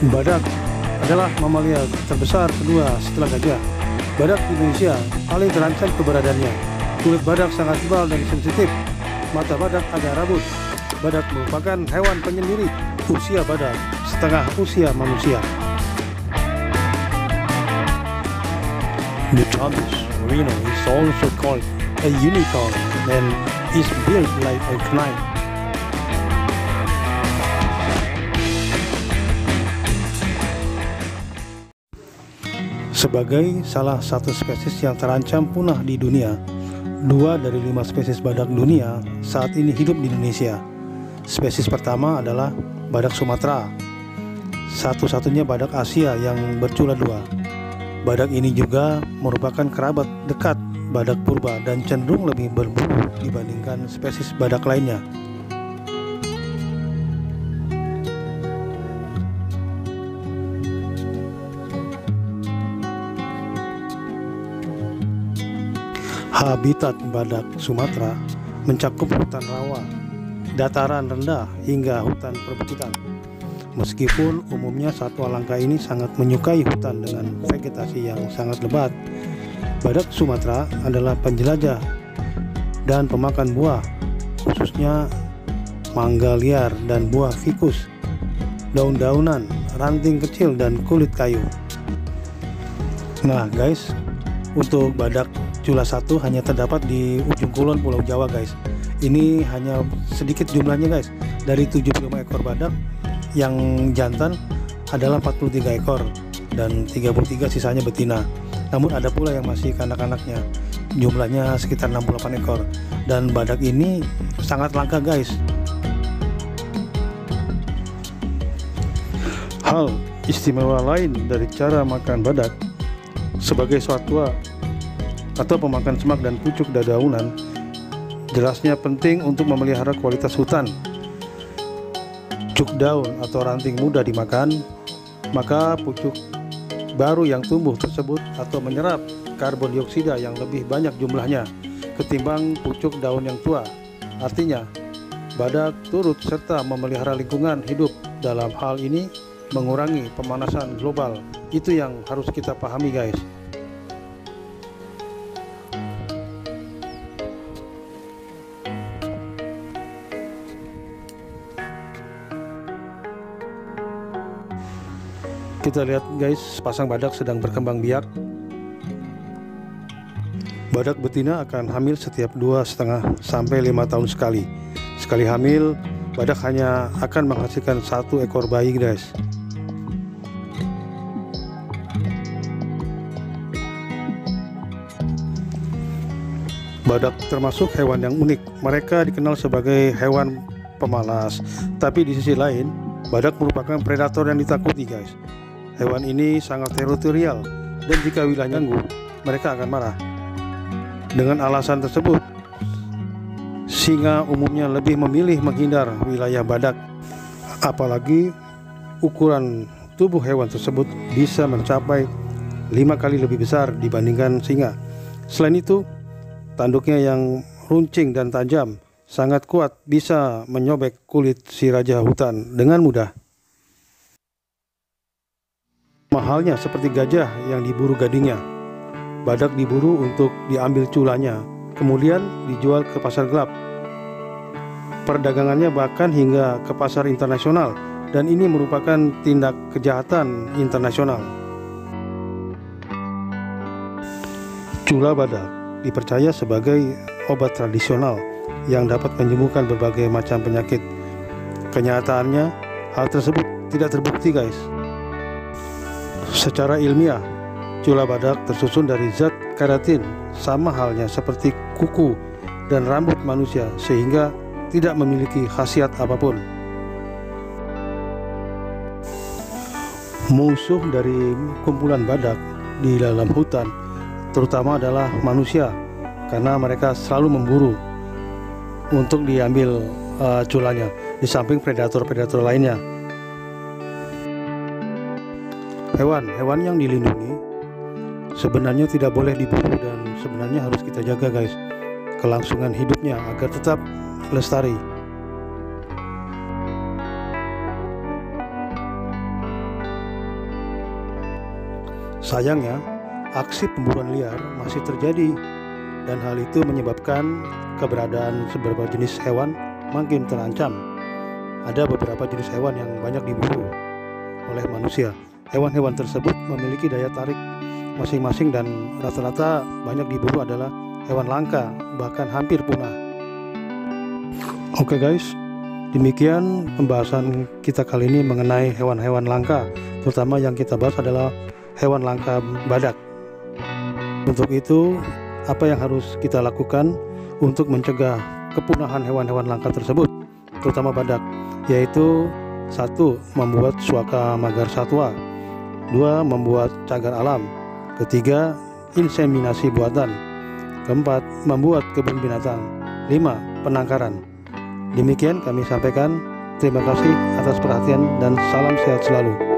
Badak adalah mamalia terbesar kedua setelah gajah. Badak di Indonesia paling terancam keberadaannya. Kulit badak sangat tebal dan sensitif. Mata badak ada rabut. Badak merupakan hewan penyendiri. Usia badak setengah usia manusia. The Thomas Merino is also called a unicorn and is built like a knife. Sebagai salah satu spesies yang terancam punah di dunia, 2 dari 5 spesies badak dunia saat ini hidup di Indonesia. Spesies pertama adalah badak Sumatera, satu-satunya badak Asia yang bercula 2. Badak ini juga merupakan kerabat dekat badak purba dan cenderung lebih berburu dibandingkan spesies badak lainnya. Habitat badak Sumatera mencakup hutan rawa, dataran rendah hingga hutan perbukitan. Meskipun umumnya satwa langka ini sangat menyukai hutan dengan vegetasi yang sangat lebat, badak Sumatera adalah penjelajah dan pemakan buah, khususnya mangga liar dan buah fikus, daun-daunan, ranting kecil dan kulit kayu. Nah guys, untuk badak cula 1 hanya terdapat di ujung kulon Pulau Jawa guys. Ini hanya sedikit jumlahnya guys. Dari 75 ekor badak, yang jantan adalah 43 ekor dan 33 sisanya betina. Namun ada pula yang masih kanak-kanaknya, jumlahnya sekitar 68 ekor. Dan badak ini sangat langka guys. Hal istimewa lain dari cara makan badak, sebagai satwa atau pemakan semak dan pucuk dedaunan, jelasnya penting untuk memelihara kualitas hutan. Cuk daun atau ranting mudah dimakan, maka pucuk baru yang tumbuh tersebut atau menyerap karbon dioksida yang lebih banyak jumlahnya ketimbang pucuk daun yang tua. Artinya, badak turut serta memelihara lingkungan hidup. Dalam hal ini mengurangi pemanasan global. Itu yang harus kita pahami guys. Kita lihat guys, pasang badak sedang berkembang biak. Badak betina akan hamil setiap 2,5 sampai 5 tahun sekali. Sekali hamil, badak hanya akan menghasilkan 1 ekor bayi guys. Badak termasuk hewan yang unik. Mereka dikenal sebagai hewan pemalas. Tapi di sisi lain, badak merupakan predator yang ditakuti guys. Hewan ini sangat teritorial dan jika wilayahnya ganggu, mereka akan marah. Dengan alasan tersebut, singa umumnya lebih memilih menghindar wilayah badak. Apalagi ukuran tubuh hewan tersebut bisa mencapai 5 kali lebih besar dibandingkan singa. Selain itu, tanduknya yang runcing dan tajam sangat kuat, bisa menyobek kulit si raja hutan dengan mudah. Mahalnya seperti gajah yang diburu gadingnya, badak diburu untuk diambil culanya, kemudian dijual ke pasar gelap. Perdagangannya bahkan hingga ke pasar internasional, dan ini merupakan tindak kejahatan internasional. Cula badak dipercaya sebagai obat tradisional yang dapat menyembuhkan berbagai macam penyakit. Kenyataannya, hal tersebut tidak terbukti guys. Secara ilmiah, cula badak tersusun dari zat keratin, sama halnya seperti kuku dan rambut manusia, sehingga tidak memiliki khasiat apapun. Musuh dari kumpulan badak di dalam hutan terutama adalah manusia, karena mereka selalu memburu untuk diambil culanya, di samping predator-predator lainnya. Hewan-hewan yang dilindungi sebenarnya tidak boleh diburu dan sebenarnya harus kita jaga guys, kelangsungan hidupnya agar tetap lestari. Sayangnya, aksi pemburuan liar masih terjadi dan hal itu menyebabkan keberadaan beberapa jenis hewan makin terancam. Ada beberapa jenis hewan yang banyak diburu oleh manusia. Hewan-hewan tersebut memiliki daya tarik masing-masing dan rata-rata banyak diburu adalah hewan langka, bahkan hampir punah. Oke guys, demikian pembahasan kita kali ini mengenai hewan-hewan langka. Terutama yang kita bahas adalah hewan langka badak. Untuk itu, apa yang harus kita lakukan untuk mencegah kepunahan hewan-hewan langka tersebut, terutama badak, yaitu 1. Membuat suaka magar satwa, 2. Membuat cagar alam, ketiga, inseminasi buatan, keempat, membuat kebun binatang, 5. Penangkaran. Demikian kami sampaikan. Terima kasih atas perhatian dan salam sehat selalu.